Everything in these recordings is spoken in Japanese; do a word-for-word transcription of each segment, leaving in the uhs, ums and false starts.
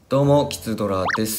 どうも、キツドラです。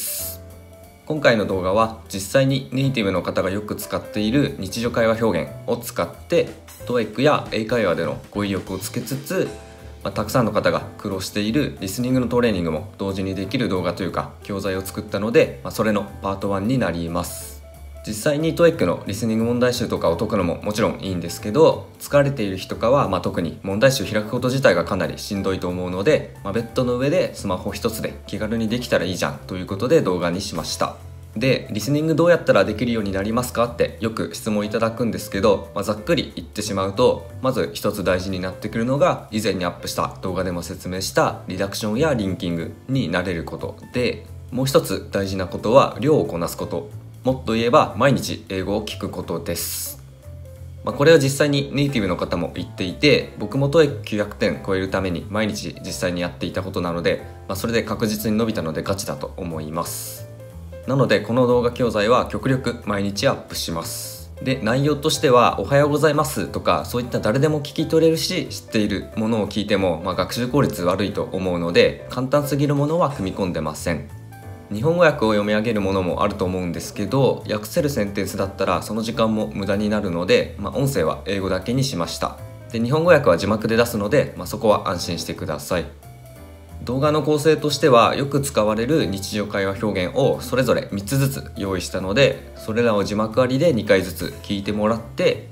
今回の動画は実際にネイティブの方がよく使っている日常会話表現を使って トーイック や英会話での語彙力をつけつつ、まあ、たくさんの方が苦労しているリスニングのトレーニングも同時にできる動画というか教材を作ったので、まあ、それのパートワンになります。実際に トーイック のリスニング問題集とかを解くのももちろんいいんですけど、疲れている日とかは、まあ、特に問題集開くこと自体がかなりしんどいと思うので、まあ、ベッドの上でスマホ一つで気軽にできたらいいじゃんということで動画にしました。で、リスニングどうやったらできるようになりますかってよく質問いただくんですけど、まあ、ざっくり言ってしまうと、まず一つ大事になってくるのが以前にアップした動画でも説明したリダクションやリンキングに慣れることで、もう一つ大事なことは量をこなすこと、もっと言えば毎日英語を聞くことです。まあ、これは実際にネイティブの方も言っていて、僕も トーイックきゅうひゃくてん超えるために毎日実際にやっていたことなので、まあ、それで確実に伸びたのでガチだと思います。なのでこの動画教材は極力毎日アップします。で、内容としてはおはようございますとか、そういった誰でも聞き取れるし知っているものを聞いても、まあ、学習効率悪いと思うので、簡単すぎるものは組み込んでません。日本語訳を読み上げるものもあると思うんですけど、訳せるセンテンスだったらその時間も無駄になるので、まあ、音声は英語だけにしました。で、日本語訳は字幕で出すので、まあ、そこは安心してください。動画の構成としてはよく使われる日常会話表現をそれぞれみっつずつ用意したので、それらを字幕ありでにかいずつ聞いてもらって、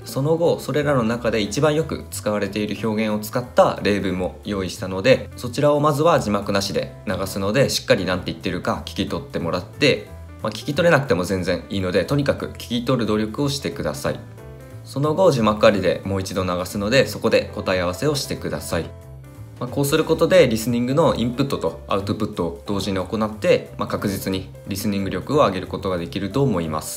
その後それらの中で一番よく使われている表現を使った例文も用意したので、そちらをまずは字幕なしで流すので、しっかり何て言ってるか聞き取ってもらって、まあ、聞き取れなくても全然いいので、とにかく聞き取る努力をしてください。その後字幕ありでもう一度流すので、そこで答え合わせをしてください。まあ、こうすることでリスニングのインプットとアウトプットを同時に行って、まあ、確実にリスニング力を上げることができると思います。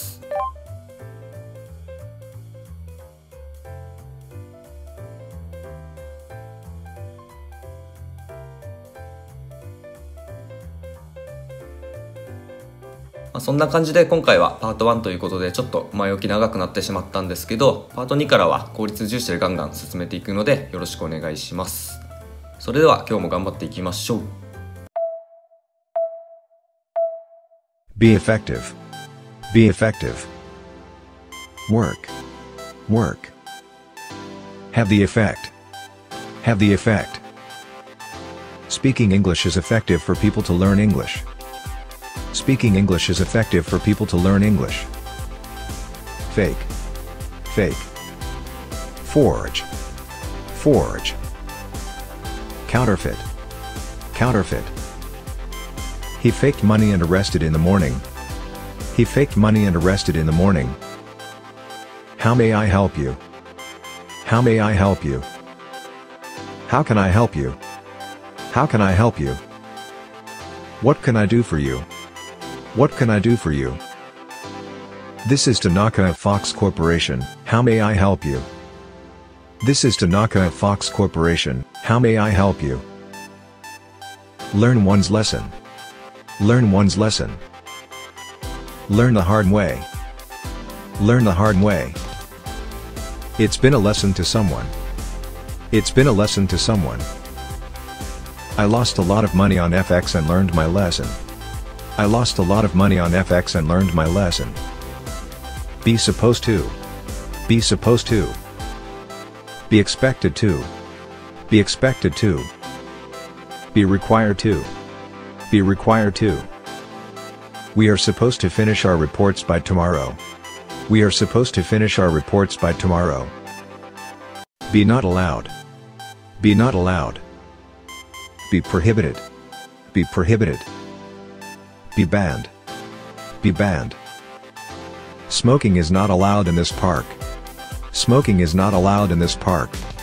まあ、そんな感じで今回はパートワンということでちょっと前置き長くなってしまったんですけど、パートツーからは効率重視でガンガン進めていくのでよろしくお願いします。それでは今日も頑張っていきましょう。 Be effective. Be effective. Work. Work. Have the effect. Have the effect. Speaking English is effective for people to learn English. Speaking English is effective for people to learn English. Fake. Fake. Forge. Forge. Counterfeit. Counterfeit. He faked money and arrested in the morning. He faked money and arrested in the morning. How may I help you? How may I help you? How can I help you? How can I help you? What can I do for you? What can I do for you? This is Tanaka of Fox Corporation. How may I help you? This is Tanaka of Fox Corporation. How may I help you? Learn one's lesson. Learn one's lesson. Learn the hard way. Learn the hard way. It's been a lesson to someone. It's been a lesson to someone. I lost a lot of money on F X and learned my lesson. I lost a lot of money on F X and learned my lesson. Be supposed to. Be supposed to. Be expected to. Be expected to. Be required to. Be required to. We are supposed to finish our reports by tomorrow. We are supposed to finish our reports by tomorrow. Be not allowed. Be not allowed. Be prohibited. Be prohibited. Be banned. Be banned. Smoking is not allowed in this park. Smoking is not allowed in this park.